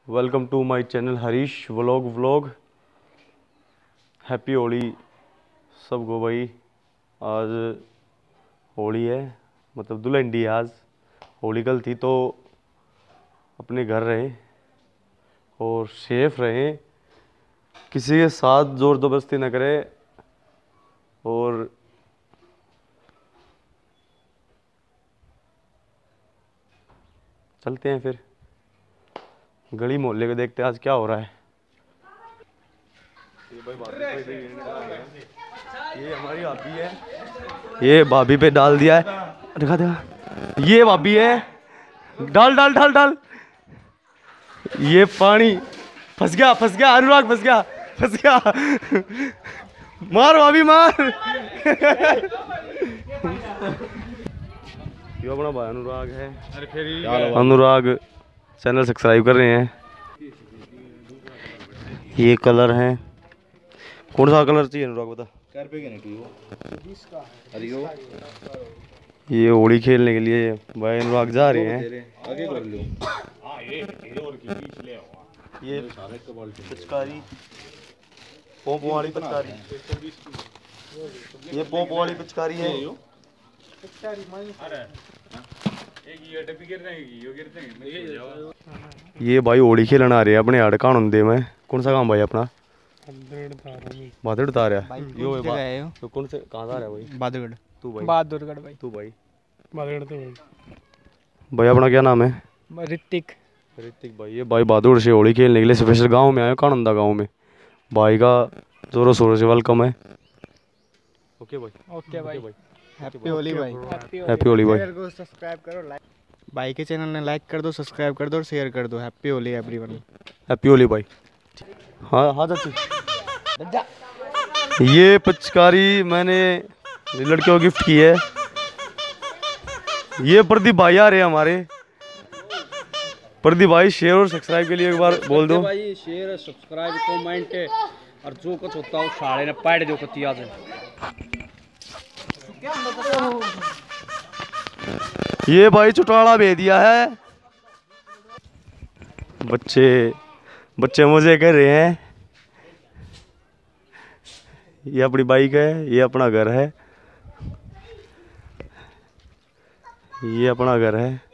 Welcome to my channel Harish vlog. Happy Holi सबको भाई। आज होली है, मतलब दुल्हन डी। आज होली कल थी तो अपने घर रहे और सेफ रहे, किसी के साथ जोर जबरदस्ती न करे। और चलते हैं फिर गली मोहल्ले को, देखते हैं आज क्या हो रहा है। ये हमारी भाभी है, ये भाभी पे डाल दिया है, दिखा दिखा। ये भाभी है, डाल डाल डाल डाल। ये पानी फंस गया अनुराग, फंस गया मार भाभी मार। ये अपना भाई अनुराग है। अरे फिर अनुराग चैनल सब्सक्राइब कर रहे हैं। ये कलर है, कौन सा कलर चाहिए अनुराग बता। ये होली खेलने के लिए भाई अनुराग जा रहे हैं। ये पिचकारी पोंप वाली पिचकारी, ये पोंप वाली पिचकारी है। ये भाई होली खेलने आ रहे हैं अपने आड़ कानून दे में। कौन सा काम भाई अपना? बहादुर तार है। यो कौन से कहाँ जा रहा है भाई? बहादुरगढ़। तू भाई? बहादुरगढ़ भाई। तू भाई? बहादुरगढ़। तो भाई अपना क्या नाम है? ऋतिक भाई। ये भाई बहादुर से होली खेलने के लिए स्पेशल गांव में आए, कानंदा गांव में। भाई का जोरों शोरों से वेलकम है। ओके भाई। ओके भाई। हैप्पी होली भाई। हैप्पी होली भाई। सब्सक्राइब करो, लाइक भाई के चैनल ने लाइक कर दो, सब्सक्राइब कर दो और शेयर कर दो। Happy Holi everyone. Happy Holi भाई। हाँ हाँ चाची, ये पिचकारी मैंने लड़कियों को गिफ्ट की है। ये प्रदीप भाई आ रहे हैं हमारे। प्रदीप भाई शेयर और सब्सक्राइब के लिए एक बार बोल दो भाई। शेयर सब्सक्राइब कमेंट और जो कुछ होता है साड़े ने पाड़ दो कतिया से। ये भाई चुटाड़ा भेज दिया है। बच्चे मजे कर रहे हैं। ये अपनी बाइक है, ये अपना घर है, ये अपना घर है।